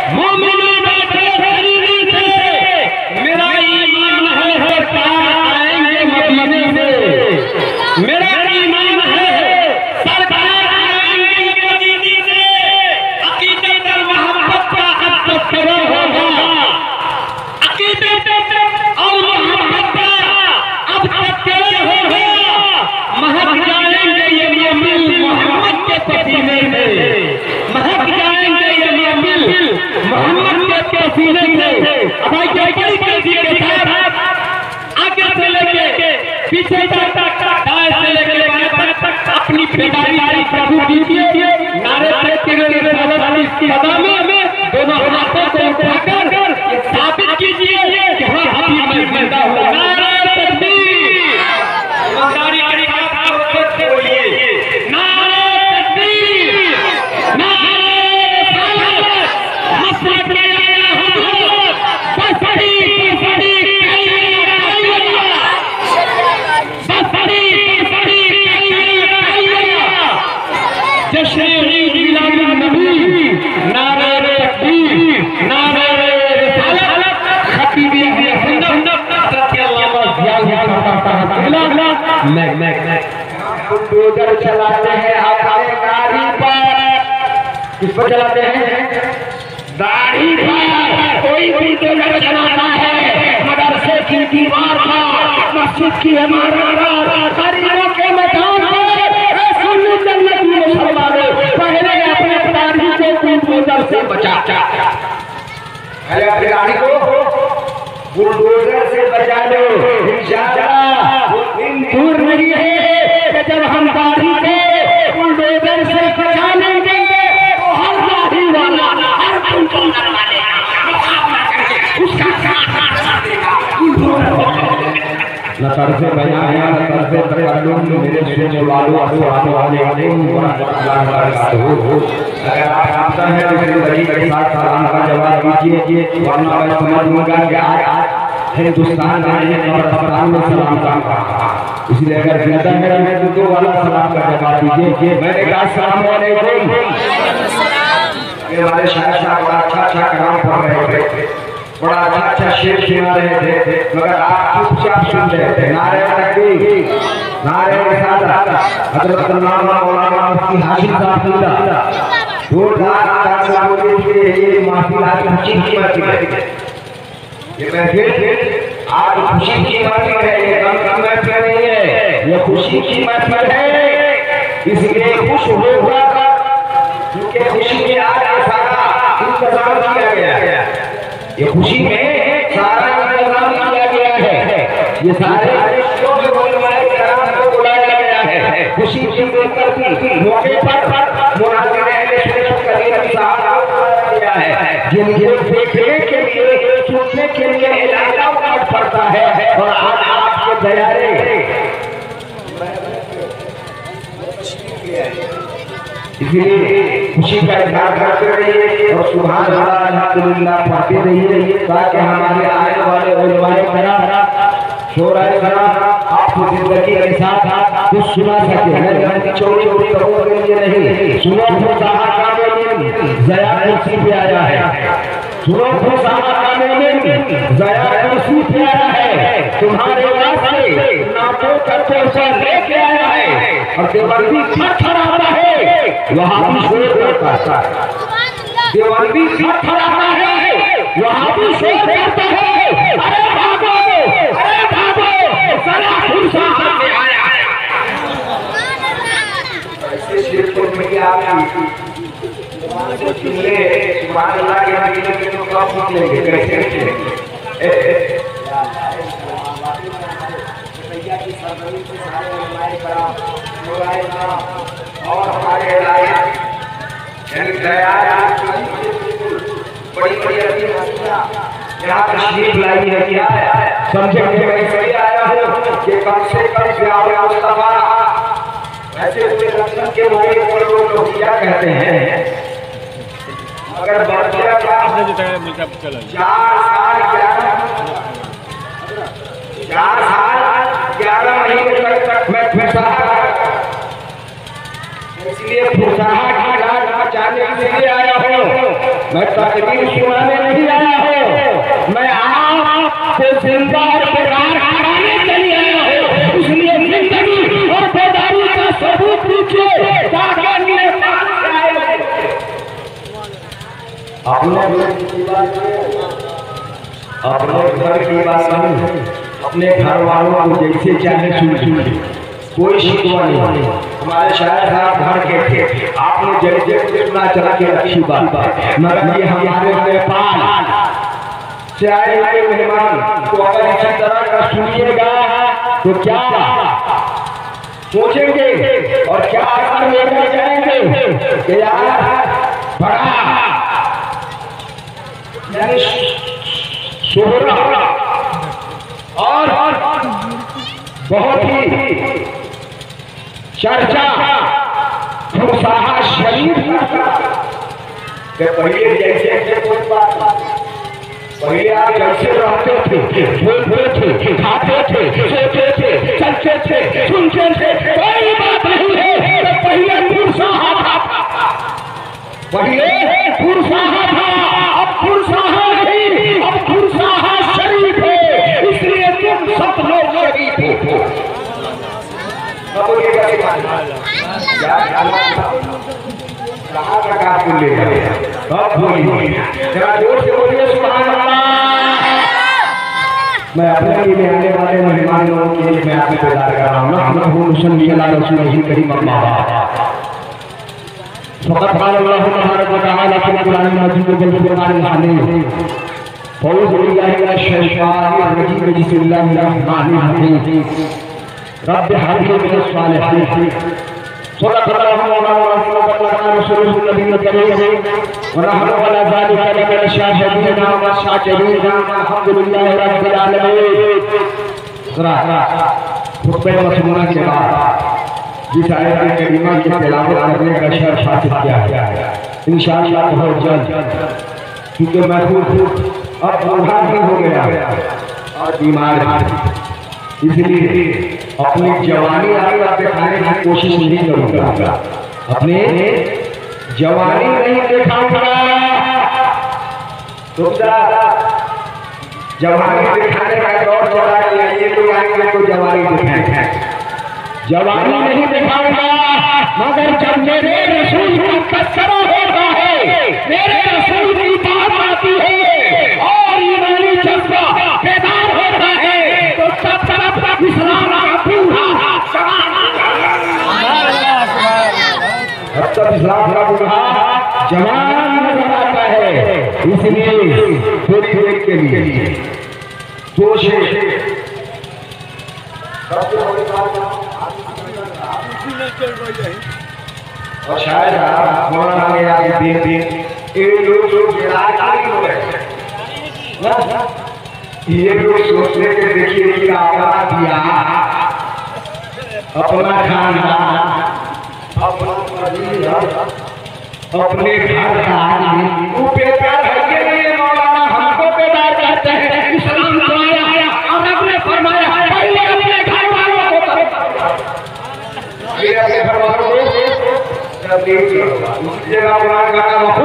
मोमिनों बैठे शरीरी से, मेरा ईमान है पार आएंगे मदीने से, मेरा ईमान है सरकार आएंगे मदीने से। अकीदत और मोहब्बत का अब तस्करा होगा, अकीदत और मोहब्बत का अब तस्करा होगा। महक जाएंगे ये मोमिन मोहम्मद के पसीने में, महक जाएंगे ये मोमिन मोहम्मद के पसीने में। अब भाई क्या तेजी के साथ आगे से लेके पीछे तक, दाएं से लेके बाएं तक अपनी बेदारी का प्रभु दीजिए। नारे देते हुए कदमों में दोनों हाथों को उठाकर ये साबित कीजिए कि हाँ हम जिंदा हो। नारे तकबीर, ईमानदारी के साथ बोलिए नारे तकबीर, नारे रिसालत, मसलक बुलडोजर चलाते हैं हमारे गाड़ी पर, किस पर चलाते हैं? दाढ़ी पर। कोई बुलडोजर चलाता है मदरसे की दीवार पर, मस्जिद की इमारत, गरीबों के मैदान पर। सुन्नी जन्नत में मुसलमानों पहले अपने दाढ़ी को बुलडोजर से बचा, पहले अपनी दाढ़ी को बुलडोजर से बचा लो। इंशाअल्लाह दूर नहीं है कि जब हम दाढ़ी को बुलडोजर से बचा लेंगे तो हर दाढ़ी वाला, हर बुलडोजर वाले उसका साथ देगा। न तरसे बयाया न तरसे तकल्लुम मेरे सुनने वालों अस्सलामु अलैकुम व रहमतुल्लाहि व बरकातहू। अगर आप जानते हैं तो मेरी बड़ी साथ सलाम का जवाब दीजिए, वरना मैं समझ लूंगा कि आज हिंदुस्तान में सलाम का, इसलिए अगर जिंदा है तो दो वाला सलाम का जवाब दीजिए। मैंने कहा अस्सलाम वालेकुम। ये हमारे शायद साहब बड़ा अच्छा काम पढ़ रहे थे, बड़ा अच्छा शेर सुना रहे थे, मगर आप चुपचाप सुन रहे थे। नारे तकबीर, नारे रिसालत, हजरत मौलाना मुफ्ती हाशिम साहब जोरदार ये महफिल आज खुशी की महफिल है, ये महफिल आज खुशी की महफिल है, ये गम की महफिल नहीं है, ये खुशी की महफिल है। इसलिए खुश होगा क्योंकि खुशी में आज सारा इंतजाम किया गया है, ये खुशी में सारा इंतजाम किया गया है, ये सारे को बुलाया गया है। खुशी की मौके पर मुनाज़िर अहले सुन्नत करीम साहब किया है, जिनके देखने के लिए सुनने के लिए इलाका उठाना पड़ता है। और आज आपके दयारे इसलिए खुशी का इजहार करते रहिए और सुभान अल्लाह अल्हम्दुलिल्लाह पढ़ते रहिए, ताकि हमारे आने वाले उलमाए कराम शोराए कराम आपको जिंदगी के साथ कुछ सुना सके। मैं चोरी कबूल के लिए नहीं, सुनो साहब का ज़या कुर्सी पे आया है, सुनो साहब का ज़या कुर्सी पे आया है, तुम्हारे वास्ते नापों का तोहफा लेके आया है। और देवबंदी खड़ा है, वहाँ भी शोर करता है, देवबंदी खड़ा है, वहाँ भी शोर करता है। अरे भागो, अरे भागो, ज़या कुर्सी पे आया है। ऐसे शेर को मिल चुनले सुभान अल्लाह के मदीने में तो कब पहुंचेंगे, कैसे भैया की सरजमी से सारे उलमाए कराम और हमारे यानी बड़ी बड़ी हस्तियां यहाँ तशरीफ लाई है। क्या समझे कि मैं इसलिए आया हूँ कि कम से कम प्यारे मुस्तफा ऐसे हुए रस्म के मौके पर लोग क्या कहते हैं, अगर बच्चा का 4 साल 11 महीने तक मैं फुसाहट, इसलिए फुसाहट की रात बचाने के लिए आया हूँ। मैं तकरीर सुनाने नहीं आया हूँ, मैं आपको जिंदा और बेकार कराने के लिए आया हूँ। इसलिए जिंदगी और बेदारी का सबूत लीजिए। अपने घर की बात नहीं, अपने घर वालों को जैसे चाहे सुन कोई शिकवा नहीं। हमारे शायद साहब घर के थे, आपने जैसे सुना चला के अच्छी बात, मगर ये हमारे नेपाल से आए हुए मेहमान तो अगर इसी तरह का सुनिएगा तो क्या सोचेंगे और क्या असर लेकर जाएंगे कि यार बड़ा शोहरा और बहुत ही चर्चा फुरसाहा शरीफ के पहले जैसे पहले आप जैसे रहते थे, बोलते थे, खाते थे, सोते थे, चलते थे, सुनते थे, कोई बात नहीं है। पहले फुरसाहा था, पहले फुरसाहा था, अब फुरसाहा नहीं, अब फुरसाहा शरीफ है। इसलिए तुम सब लोग शरीफ हो। कहाँ तक आपको ले जाए? अब बोलिए, जरा जोर से बोलिए सुभान अल्लाह। मैं अपने लिए आने वाले मेहमानों के लिए मैं आपको बेदार कर रहा हूँ ना। हम लोग मुसलमान रसूल करीम अल्लाह फकत क़ाल अल्लाह तबारक व तआला फ़िल क़ुरआन मजीद व फ़िल क़ुरआन हमीद फ़ौज़ बिल्लाहि मिनश शैतानिर रजीम बिस्मिल्लाहिर रहमानिर रहीम रब्बि हब ली मिनस सालिहीन सल्लल्लाहु अलैहि वसल्लम नबी करीम व नहनु अला ज़ालिका मिनश शाहिदीन व शाकिरीन अल्हम्दुलिल्लाहि रब्बिल आलमीन। खुतबे मसनूना के बाद जिस आयत करीमा की तिलावत करने का शर्फ हासिल किया है इंशाअल्लाह बहुत जल्द, क्योंकि मैं खुद अब बूढ़ा ही हो गया और बीमार, इसलिए अपनी जवानी आगे दिखाने की कोशिश नहीं करूँगा, अपने जवानी नहीं दिखाऊंगा। तो जवानी दिखाने का दौर चला गया, ये लोग आएंगे तो जवानी दिखाएंगे, जवानी नहीं दिखाऊंगा। मगर जब मेरे रसूल का तस्करा होता है, मेरे रसूल की बात आती है और ईमानी जज्बा बेदार होता है, तो सब तरफ इस्लाम का पूरा अब तक इस्लाम का पूरा जवान नजर आता है। इसलिए थोड़ी देर के लिए सोचे और शायद मौलाना ने आगे दिन ये लोग ये लोग सोचने के देखिए कि अपना दिया, अपना खाना, अपने घर का आदमी वो बेकार है कि नहीं? मौलाना हमको बेकार कहते हैं। इस्लाम तो आया और आपने फरमाया पहले अपने घर वालों को करो, फिर अपने घर वालों को जब देखिए उसी जगह कुरान का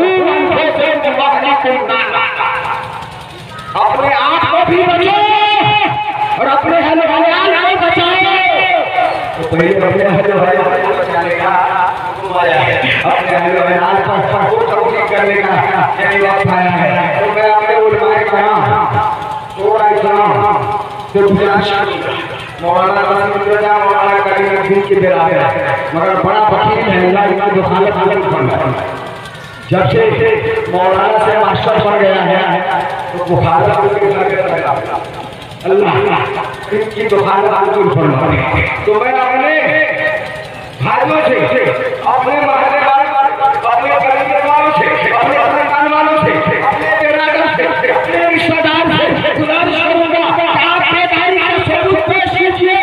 अपने आप को भी बचाओ और अपने हले वाले को बचाओ। तो पहले अपने हले वाले को बचाने का अपने हले वाले को तकलीफ करने का यही वक्त आया है। तो मैं अपने उलमाए कराम थोड़ा इस्लाम से गुजारिश मौलाना मौलाना करीम के बराबर है, मगर बड़ा वकील है इनका जो खालत हालत बन रहा है। जब से मौलाना से मास्टर बन गया है तो बुखारत अल्लाह इनकी बुखारत दूर फरमाए। तो मैं अपने भाइयों से, अपने महल्ले वालों, अपने गरीब वालों से, अपने खानदान वालों से, अपने बिरादर से, अपने रिश्तेदार से गुजारिश करूंगा आप बेदारी का सबूत पेश कीजिए।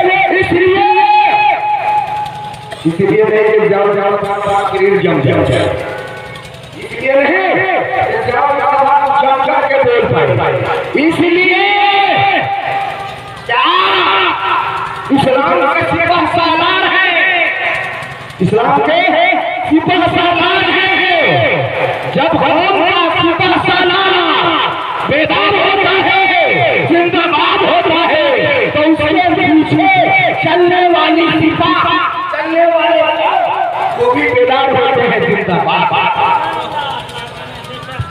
इसलिए नहीं कि जाओ तकरीर जम जाए, इसलिए नहीं जाओ जम के बोल पाए। इसलिए क्या इस्लाम के सिपह सालार है, इस्लाम के सिपह सालार है। जब कौम का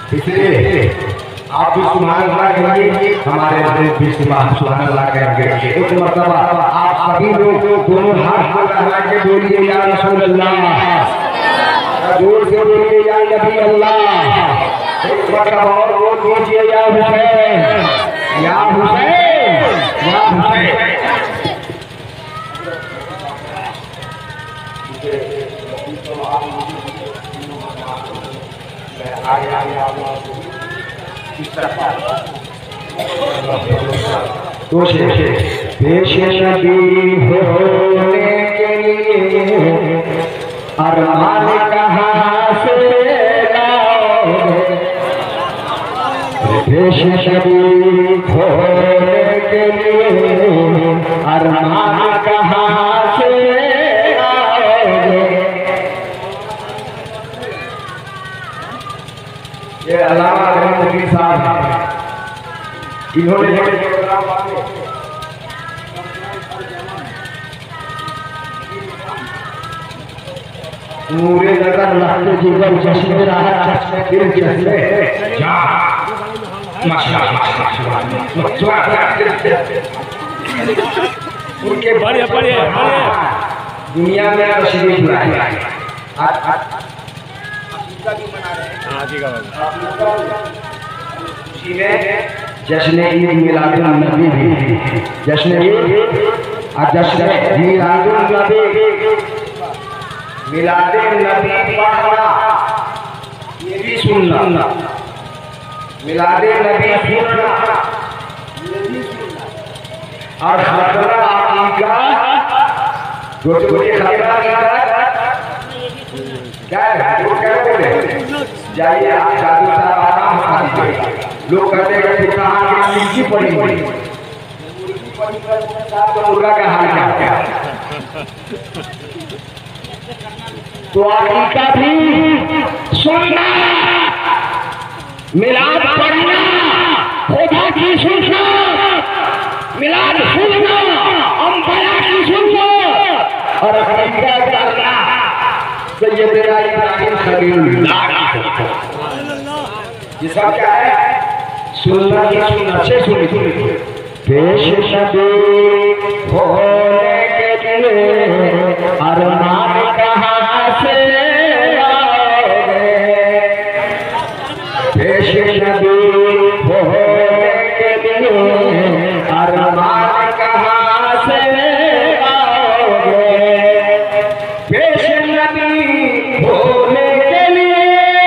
इसलिए आप भी सुभान अल्लाह कहिए, हमारे दिल भी सुभान अल्लाह कहेंगे। एक मर्तबा आप सभी लोग दोनों हाथ लगा के बोलिए या रसूल अल्लाह, जोर से बोलिए या नबी अल्लाह। एक मर्तबा और बोल दीजिए या हुसैन, या हुसैन, या हुसैन। पेश नबी होने के लिए अरमान कहाँ से लाओगे, पेश नबी होने के लिए अरमान कहाँ से लाओगे। ये अल्लामा रहमतुल्लाह साहब इन्होंने नूरे नगर रहते जीवन जश्न रहा चश्मे दिल जश्न जा माशाअल्लाह उनके बड़े बड़े दुनिया में तशरीफ लाए। आज जश्न ईद मिलादुन नबी भी, जश्न ईद और जश्न मिलादुन नबी, मिलादुन नबी पढ़ना ये भी सुनना, मिलादुन नबी सुनना ये भी सुनना। और खतरा आकीका जो खतरा क्या है वो क्या बोले जाइए आप जादू साहब आराम खा लीजिए। लोग कहते हैं कि कहाँ की पड़ी पड़ी मुर्गा का हाल क्या है। तो आकीका भी सुनना, मिलाद पढ़ना, खुदा की सुनना, मिलाद सुनना, अंबिया की सुनना और आकीका करना सैयदना इब्राहिम खलीलुल्लाह की सुनना। ये सब क्या है? सुनना की सुनना से सुनी। पेश नबी होने के लिए अरमान कहाँ से लाओगे, पेश नबी होने के लिए अरमान कहाँ से लाओगे, पेश नबी होने के लिए,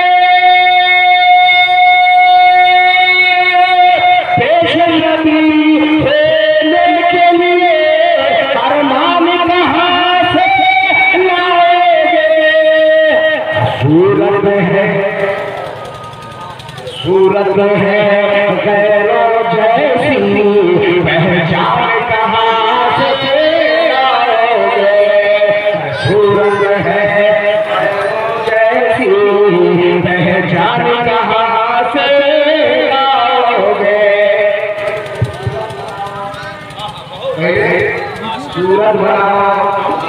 पेश नबी होने के लिए अरमान कहाँ से लाओगे। सूरत है, सूरत है गैरों जैसी, पहचान कहाँ से लाओगे। सूरत है जैसी, पहचान कहाँ से लाओगे। सूरत बनाओ,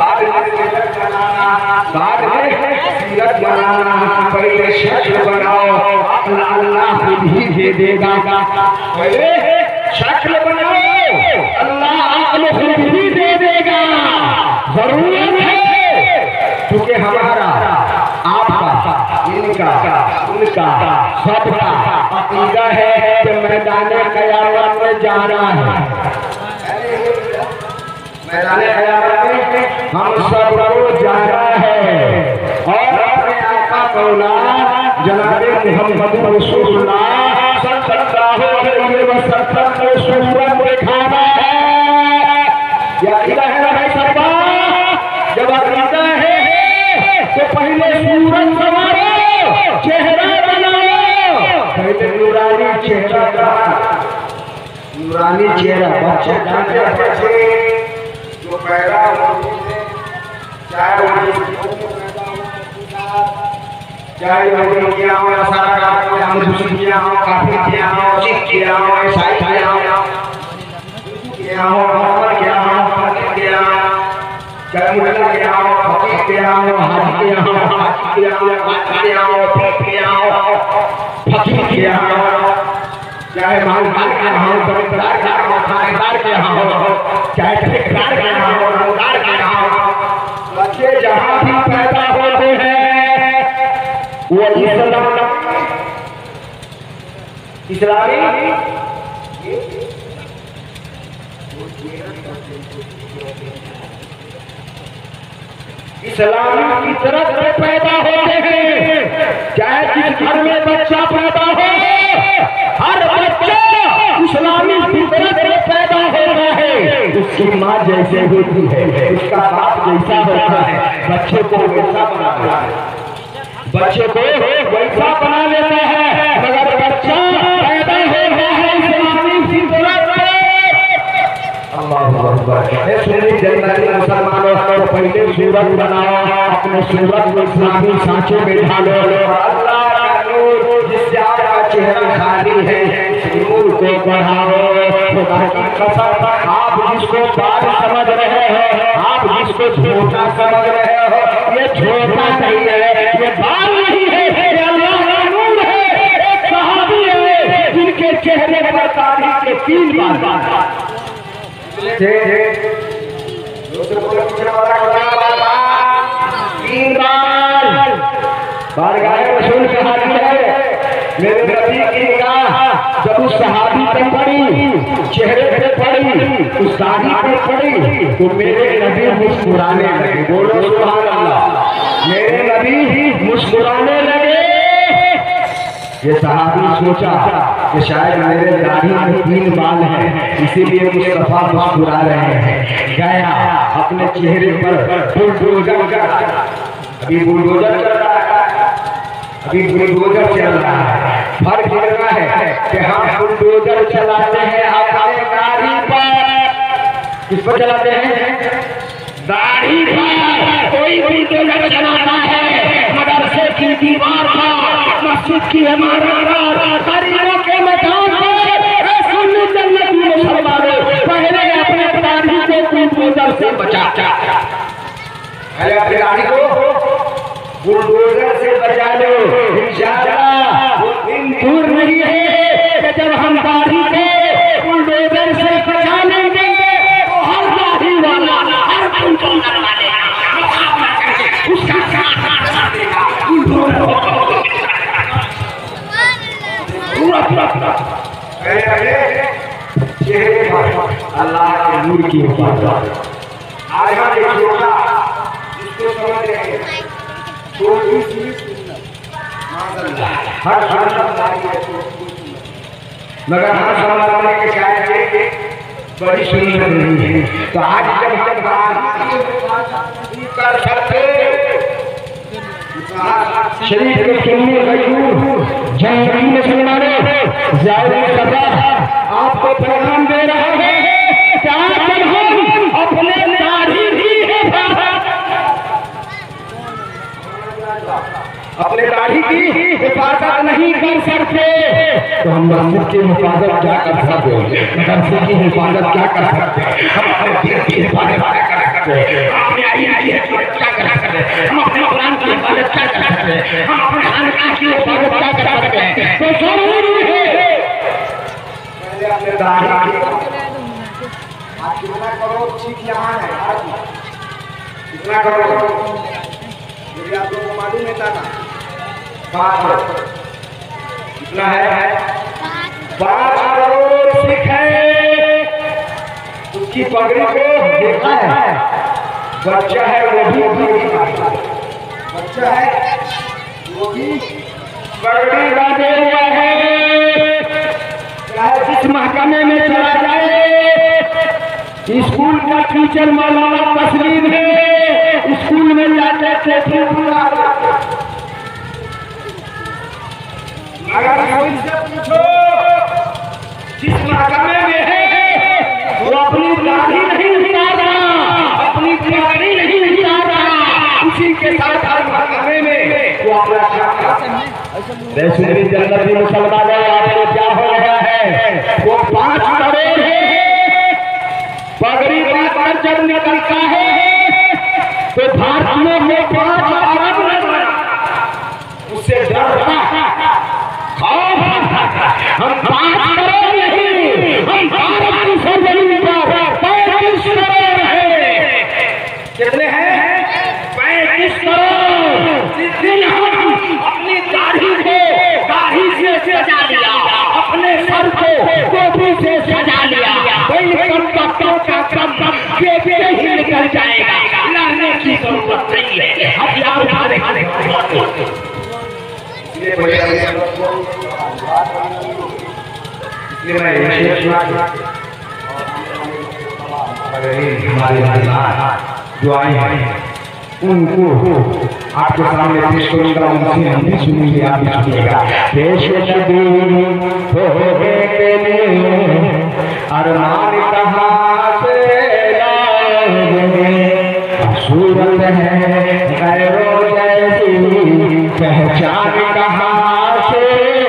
बाद में सीरत बनाना, पहले शक्ल बनाओ, अल्लाह खुद ही दे देगा। पहले शक्ल बनाओ, अल्लाह अक्ल खुद ही दे देगा। जरूरत है क्योंकि हमारा आपका इनका उनका सबका अकीदा है कि मैदान क़यामत में जाना है। मैदान क़यामत में हम सबको जाना है और अपने आका मौला जनाबे मुहम्मद रसूलुल्लाह सल्लल्लाहु अलैहि वसल्लम को सूरत दिखाना है। या अकीदा है ना भाई साहब? जब अकीदा है तो पहले सूरत संवारो, चेहरा बनाओ। पहले नूरानी चेहरा बनाओ, नूरानी चेहरा। बच्चे जानते बच्चे जो पैदा होते हैं, चाहे वो किया हो, सारा काम किया हो, काफी किया हो, सिख किया हो, ईसाई किया हो, किया हो, मोहम्मद किया हो, फकीर किया हो, चाहे मुल्ला किया हो, फकीर किया हो, हाजी किया हो, हाजी किया हो, किया हो, किया हो, फकीर चाहे मालदार के यहाँ हो, जमींदार के यहाँ हो, थानेदार के यहाँ हो, चाहे ठेकेदार के यहाँ हो, रंगदार के यहाँ हो, बच्चे जहाँ भी पैदा होते हैं वो इस्लामी की तरफ से पैदा होते हैं। चाहे जिस घर में बच्चा पैदा हो, हर बच्चा इस्लामी फितरत से पैदा होता है। उसकी माँ जैसे होती है, उसका बाप जैसा होता है, बच्चे को वैसा बना है, बच्चे को वैसा बना लेता है। मगर बच्चा पैदा होता है इस्लामी फितरत से। जन्नती मुसलमानों को पहले सूरत बनाओ, अपने सूरत को इस्लामी सांचे में ढालो। अल्लाह का नूर जिससे आपका चेहरा खाली है, नूर को बढ़ाओ। खुदा की कसम, आप जिसको बाल समझ रहे हो, आप जिसको छोटा समझ रहे हो, ये छोटा नहीं है, ये बाल नहीं है, ये अल्लाह का नूर है। एक सहाबी है जिनके चेहरे पर तारीख के 3 बाल रसूल के हाथ में है। मेरे नबी की निगाह जब उस सहाबी पे पड़ी, चेहरे पे पड़ी, उस दाढ़ी पे पड़ी, तो मेरे नबी मुस्कुराने लगे। बोलो सुभान अल्लाह। मेरे नबी मुस्कुराने लगे। ये सहाबी सोचा कि शायद मेरे दाढ़ी में 3 बाल हैं, इसीलिए मुस्तफा मुस्कुरा रहे हैं। गया अपने चेहरे पर बुलडोजर चला। अभी बुलडोजर चल रहा है, अभी बुलडोजर चल रहा है। फर्क इतना है कि हम बुलडोजर चलाते हैं अपने दाढ़ी पर। किस पर चलाते हैं? दाढ़ी पर। कोई बुलडोजर चलाता है मदरसे की दीवार पर, मस्जिद की इमारत, गरीबों के मैदान पर। सुन्नी जन्नती मुसलमानों, पहले अपने दाढ़ी को बुलडोजर से बचा। पहले अपनी दाढ़ी को बुलडोजर से बचा लो। इंशाअल्लाह वो दिन दूर नहीं है कि जब हम दाढ़ी को बुलडोजर से बचा लेंगे तो हर दाढ़ी वाला, हर बुलडोजर वाले उसका साथ देगा। चेहरे पर अल्लाह के नूर की हिफाजत। आज हम एक छोटा जिसको समझ रहे हैं, हर मगर हर समाज के शायद बड़ी सुंदर नहीं है। तो आज जब हम कर सकते शरीफ के सुन्नी गयूर जंगी मुसलमानों आपको पैगाम दे रहा है कि आज हम अपने दाढ़ी अपने दाढ़ी की हिफाजत नहीं कर सकते तो हम मस्जिद की हिफाजत क्या कर सकते हैं? मदरसे की हिफाजत क्या कर सकते हैं? हम अपने दीन की हिफाजत क्या कर सकते हैं? अपने आईएनआई क्या कर सकते हैं? हम अपने कुरान की हिफाजत क्या कर सकते हैं? हम अपने खानकाह की हिफाजत क्या कर सकते हैं? तो जरूरी है पहले अपने दाढ़ी आज कितना करो ठीक यहाँ है, कितना करो यदि आप लोगों को मालूम है ना 5 कितना है? 5 करोड़ सिख है। उसकी पगड़ी को देखा है, बच्चा है वो भी बच्चा है वो भी पगड़ी बांधे हुआ है। चाहे जिस महकमे में चला जाए, स्कूल का टीचर मौलाना तस्लीम है, स्कूल में जाते थे अगर कोई से पूछो जिस महकमे में है वो अपनी दाढ़ी नहीं हटा रहा, अपनी पगड़ी नहीं हटा रहा, उसी के साथ हर महकमे में वो अपना जन्नती मुसलमानों आपको क्या हो रहा है? वो 5 करोड़ है। पगड़ी बांधकर जब निकलता है तो भारत में 5 अरब उससे डरता हम 5 का कम बेटे ही निकल जाएगा, लड़ने की जरूरत नहीं है। हथियार उठा दे। जो आए हैं उनको आपके सामने पेश करूंगा, उनसे हम भी सुनेंगे, आप भी सुनिएगा। पेश नबी होने के लिए अरमान कहाँ से लाओगे, सूरत है गैरों जैसी पहचान कहाँ से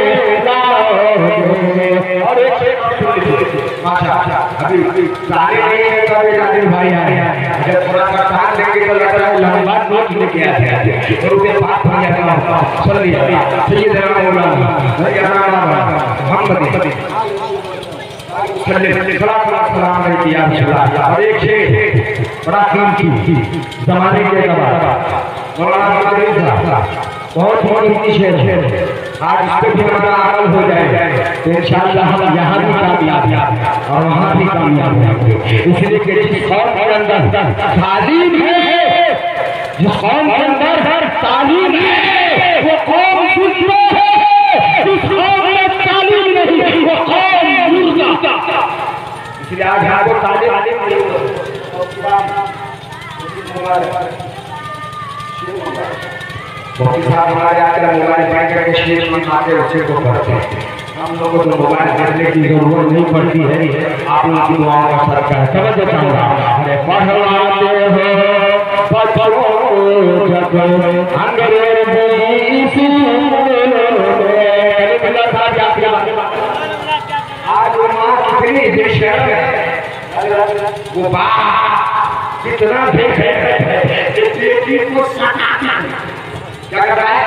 लाओगे। और अच्छा अभी सारे भाई आए, अगर थोड़ा सा साथ देंगे तो लगता है लंबा नोट लेके आते हैं और उसके पास हो जाता है। चलिए सही जगह बोला मोहम्मदी सलाम किया। और एक शेर बड़ा कीमती जमाने के बाद बहुत कीमती शेर है। आज इसको भी हमारा अमल हो जाए तो इंशाअल्लाह हम यहाँ भी कामयाब हैं और वहाँ भी कामयाब होंगे। इसलिए कि जिस कौम के अंदर तालीम है, जिस कौम के अंदर तालीम है वो कौम दूसरा है, जिस कौम में तालीम नहीं वो कौम मुर्दा। इसलिए आज यहाँ को तालीम बहुत सारे हमारे आकर मोबाइल बैंक के शेर आगे उसे को करते हैं। हम लोगों को मोबाइल देखने की जरूरत नहीं पड़ती है, आप लोगों की दुआओं का सरकार है। समझ बताऊंगा अरे पढ़वाते हो बच्चों जब अंग्रेजी आज वो माँ कितनी बेशर्म है, वो बाप कितना बेशर्म है, बेटी को सताता क्या कर रहा है,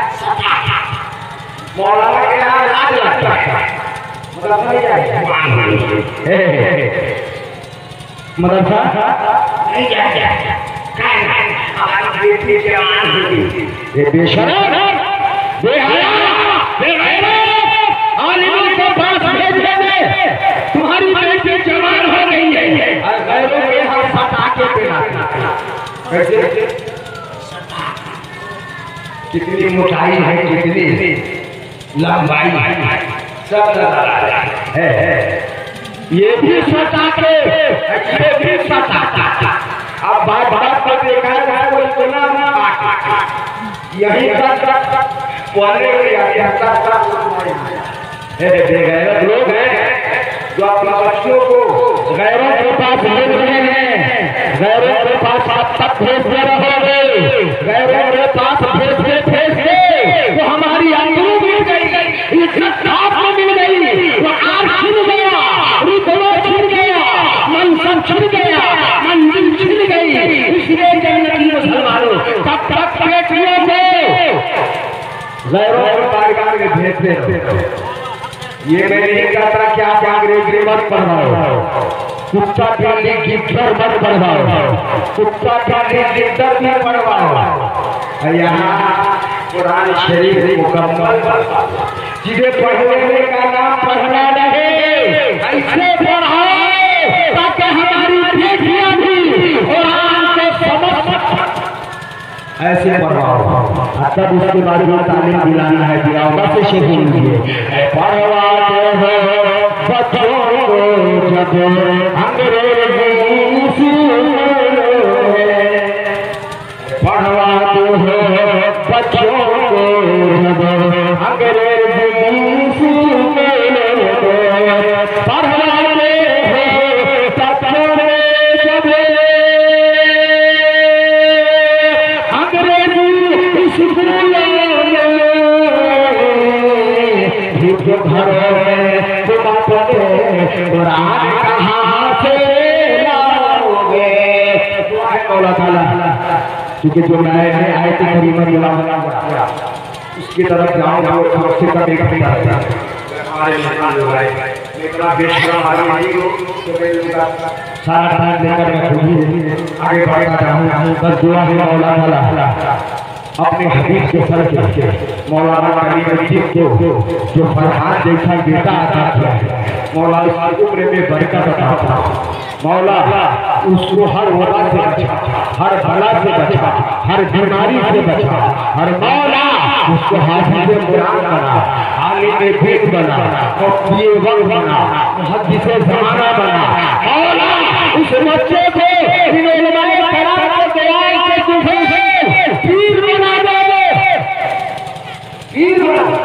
मौलाना के यहाँ लाज लगता है, मदरसा नहीं जाएगा, मदरसा नहीं जाएगा, हमारी बेटी के आन होगी, ये बेशर्म बेहया आलिम के पास भेजने में तुम्हारी बेटी जवान हो गई है और गैरों के यहाँ सता के पिलाना। कैसे कितनी मोटाई है, कितनी लंबाई सब है, ये भी सता के, ये भी सता। अब बात पर देखा जाए वो इतना यही तक पहले लोग हैं जो अपने बच्चों को गैरों के पास भेज रहे हैं, गैरों के पास आप तक भेजते रहोगे, गैरों के पास भेजते भेजते वो हमारी आंगनों मिल गई, इज्जत आपको मिल गई, वो आग छिन गया, रुतबा छिन गया, मनसब छिन गया, मंजिल छिन गई। इसलिए जन्नती मुसलमानों तब तक बेटियों को गैरों के बारगाह में भेजते रहो। ये मैं नहीं कहता कि आप अंग्रेजी मत पढ़वाओ, कुत्ता बिल्ली गिद्दर मत पढ़वाओ, कुत्ता बिल्ली गिद्दर नहीं पढ़वाओ। यहाँ कुरान शरीफ मुकम्मल जिसे पढ़ने का नाम पढ़ना नहीं, ऐसे पढ़ाओ ताकि हमारी बेटियां भी कुरान को समझ ऐसे पढ़वाओ। तब उसके बाद में तालीम दिलाना है, दिलाओगा से सीखेंगे। पढ़वाते हो बच्चों को जब अंग्रेजी पढ़वाते हो बच्चों को जब अंग्रेजी पढ़वाते हो बच्चों जब घरों में कुरान कहाँ से लाओगे। क्योंकि जो नए नए आए थे करीबन उसकी तरफ जाओ उससे का देखा सारा टाइम लेकर मैं खुद ही आगे बढ़ना चाहूँ। बस दुआ है मौलाना अपने हबीब के सर के मौलाना करीम को जो फरहाद जैसा बेटा अता किया है, मौलाना उम्र में बरकत अता मौला उसको हर वबा से बचा, हर बला से बचा, हर बीमारी से बचा, हर मौला उसको हाफिज़ कुरान बना, आलिम दीन बना, मुफ्ती वक्त बना, मुहद्दिस ज़माना बना। मौला उस बच्चे को इन उलमाए कराम के दुआए के तुझे से पीर बना दे, पीर बना।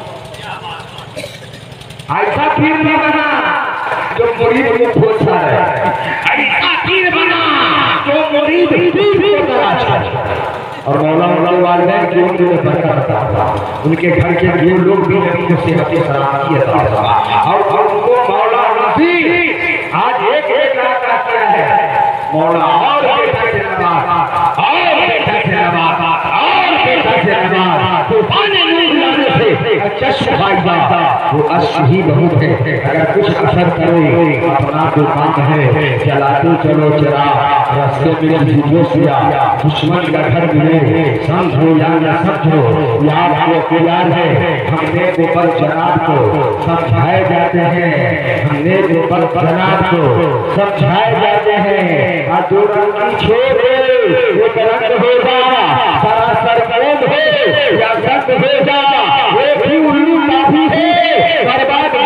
ऐसा पीर न बना जो मुरीद को खोसा है, ऐसा पीर बना जो मुरीद पीर को तलाशा है। और मौला वालिदैन की उम्र में बरकत अता, उनके घर के ये लोग भी नबी को सेहत सलामती अता फरमा। और उनको मौला नबी आज एक रात का किया है मौला, और बेटा से नवाज, और बेटा से नवाज, और बेटा से नवाज, तूफान नूर लाने से चश्म फायदा वो अश्क ही बहुत है। अगर कुछ असर करे अपना तो काम है, चलाते चलो चला रास्ते में भूलो सिया, दुश्मन का घर मिले समझो या न समझो, याद को प्यार है। हमने ऊपर जनाब को समझाए जाते हैं, हमने ऊपर जनाब को समझाए जाते हैं। जो रंग छोड़े वो रंग होगा, सरासर कलम है या सत होगा, वो भी उल्लू काफी है, बर्बाद